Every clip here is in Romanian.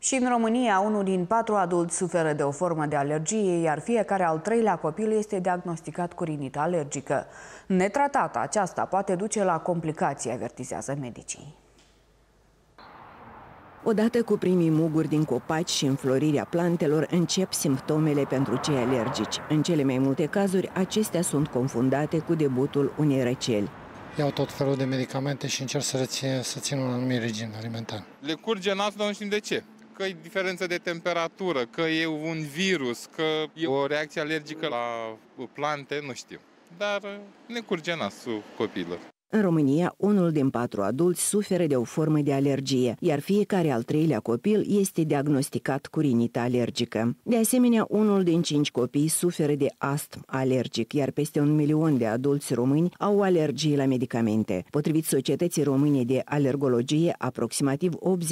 Și în România, 1 din 4 adulți suferă de o formă de alergie, iar fiecare al 3-lea copil este diagnosticat cu rinită alergică. Netratată, aceasta poate duce la complicații, avertizează medicii. Odată cu primii muguri din copaci și înflorirea plantelor, încep simptomele pentru cei alergici. În cele mai multe cazuri, acestea sunt confundate cu debutul unei răceli. Iau tot felul de medicamente și încerc să țin un anumit regim alimentar. Le curge nasul, dar nu știm de ce. Că e diferență de temperatură, că e un virus, că e o reacție alergică la plante, nu știu. Dar ne curge nasul copiilor. În România, 1 din 4 adulți suferă de o formă de alergie, iar fiecare al 3-lea copil este diagnosticat cu rinită alergică. De asemenea, 1 din 5 copii suferă de astm alergic, iar peste 1 milion de adulți români au alergie la medicamente. Potrivit Societății Române de Alergologie, aproximativ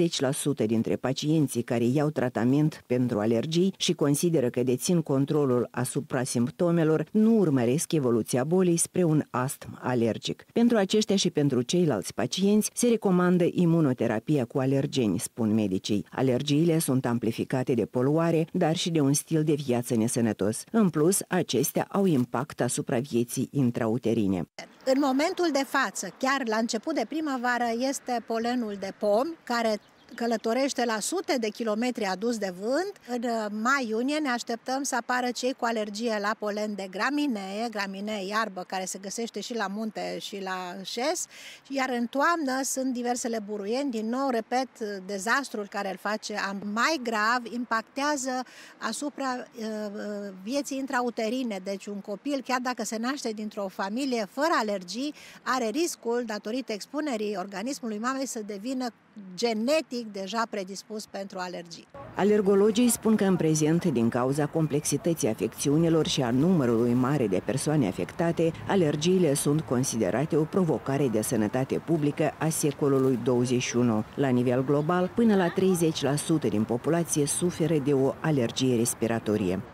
80% dintre pacienții care iau tratament pentru alergii și consideră că dețin controlul asupra simptomelor nu urmăresc evoluția bolii spre un astm alergic. Pentru aceștia și pentru ceilalți pacienți se recomandă imunoterapia cu alergeni, spun medicii. Alergiile sunt amplificate de poluare, dar și de un stil de viață nesănătos. În plus, acestea au impact asupra vieții intrauterine. În momentul de față, chiar la început de primăvară, este polenul de pom, care călătorește la sute de kilometri adus de vânt. În mai-iunie ne așteptăm să apară cei cu alergie la polen de graminee, iarbă, care se găsește și la munte și la șes, iar în toamnă sunt diversele buruieni. Din nou, repet, dezastrul care îl face mai grav impactează asupra vieții intrauterine. Deci un copil, chiar dacă se naște dintr-o familie fără alergii, are riscul, datorită expunerii organismului mamei, să devină genetic deja predispus pentru alergii. Alergologii spun că în prezent, din cauza complexității afecțiunilor și a numărului mare de persoane afectate, alergiile sunt considerate o provocare de sănătate publică a secolului 21. La nivel global, până la 30% din populație suferă de o alergie respiratorie.